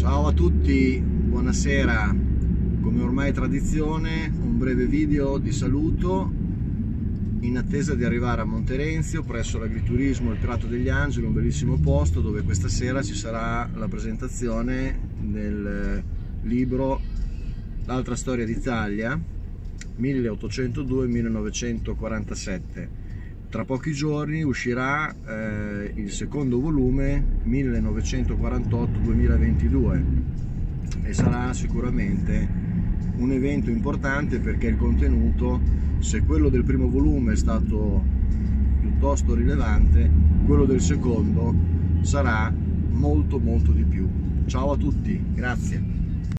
Ciao a tutti, buonasera. Come ormai è tradizione, un breve video di saluto in attesa di arrivare a Monterenzio presso l'agriturismo Il Prato degli Angeli, un bellissimo posto dove questa sera ci sarà la presentazione del libro L'altra storia d'Italia 1802-1947. Tra pochi giorni uscirà il secondo volume 1948-2022 e sarà sicuramente un evento importante, perché il contenuto, se quello del primo volume è stato piuttosto rilevante, quello del secondo sarà molto di più. Ciao a tutti, grazie.